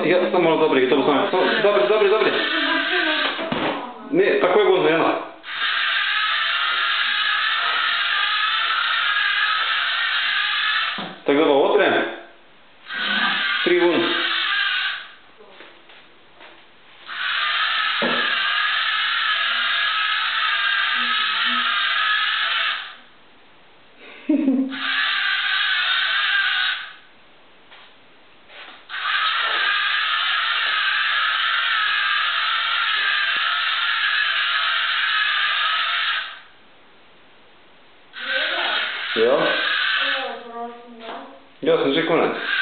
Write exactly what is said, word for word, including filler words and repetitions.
Я само добре, ги тоа само. Добре, добре, добре. Не, тако е гозно, Јана. Така да го отрем. Три вун. Ja? Ja, sam že konec.